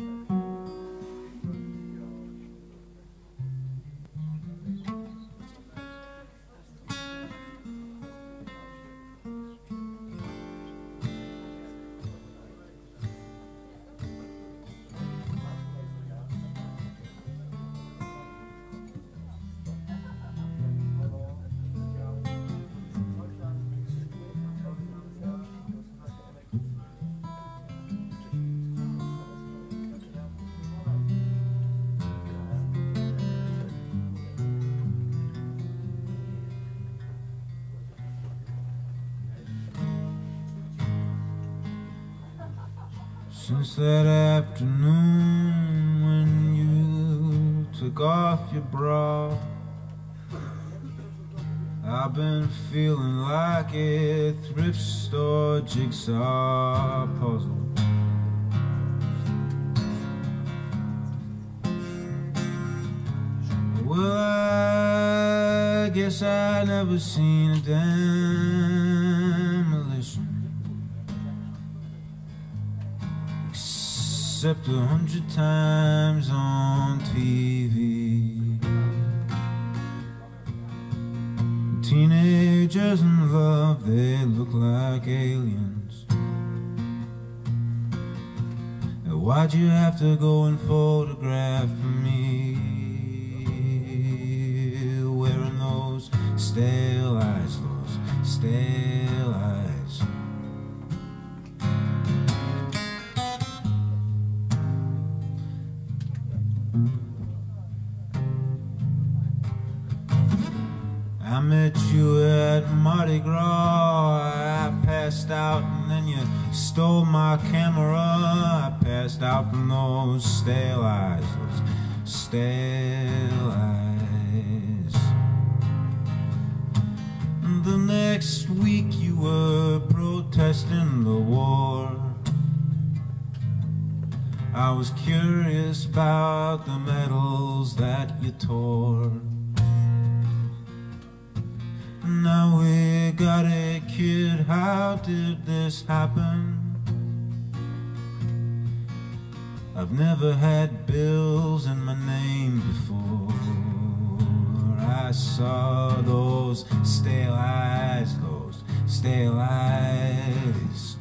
Since that afternoon when you took off your bra, I've been feeling like a thrift store jigsaw puzzle. Well, I guess I never seen a demolition except 100 times on TV. Teenagers in love, they look like aliens. And why'd you have to go and photograph me wearing those stale eyes, those stale eyes? I met you at Mardi Gras. I passed out and then you stole my camera. I passed out from those stale eyes, those stale eyes. The next week you were protesting the war. I was curious about the medals that you tore. Now we got a kid, how did this happen? I've never had bills in my name before. I saw those stale eyes, those stale eyes.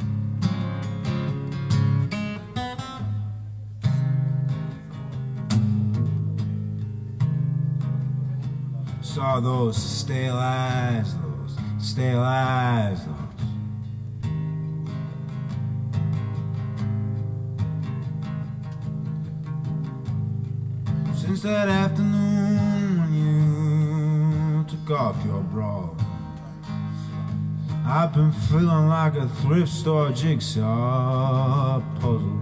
Saw those stale eyes, those stale eyes, those. Since that afternoon when you took off your bra, I've been feeling like a thrift store jigsaw puzzle.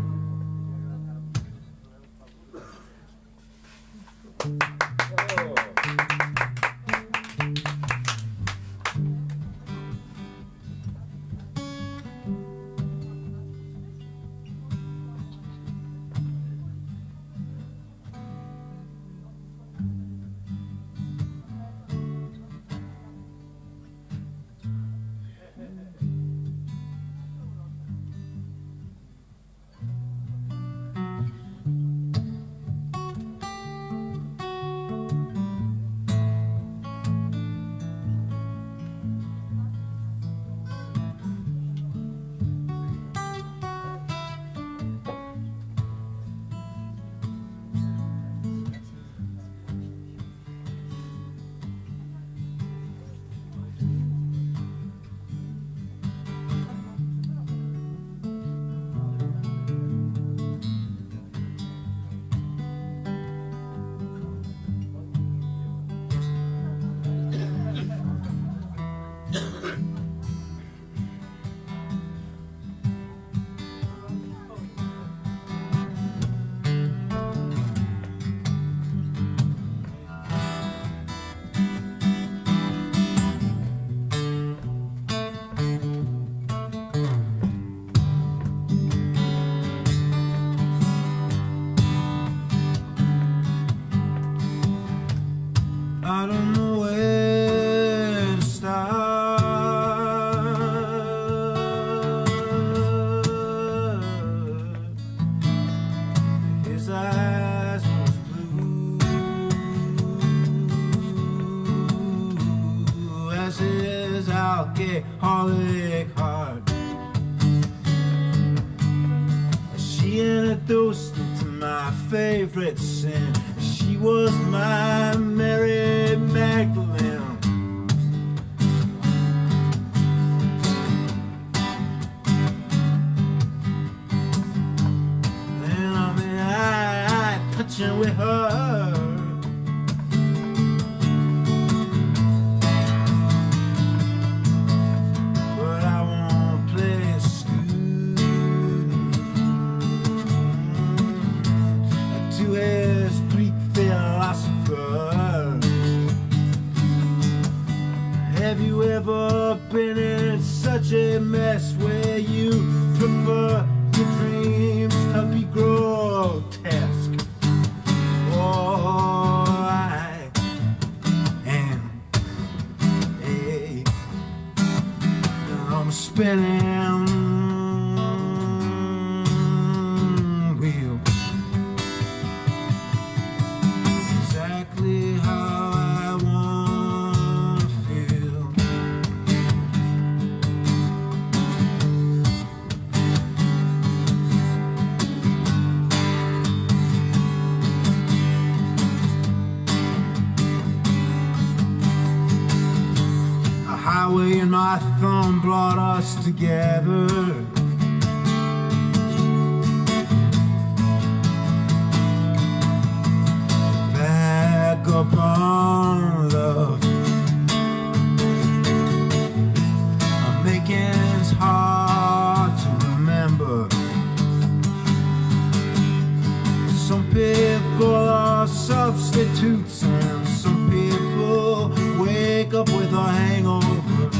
alcoholic heart. She introduced me to my favorite sin. She was my Mary Magdalene. And I'm in eye touching with her. Have you ever been in such a mess where you prefer your dreams to be grotesque? Oh, I am I'm spinning wheel. Exactly how I want to feel. A highway and my thumb brought us together. Upon love, I'm making it hard to remember. Some people are substitutes, and some people wake up with a hangover.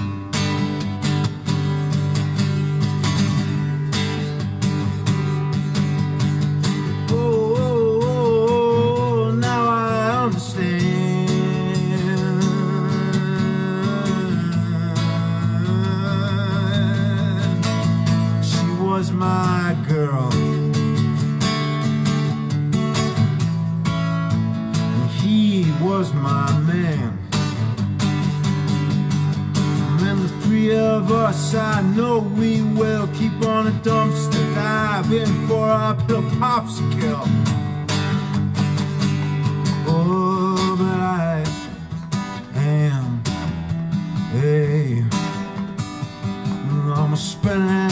Was my girl, and he was my man. And the three of us, I know we will keep on a dumpster diving for our little popsicle. Oh, but I am I'm spinning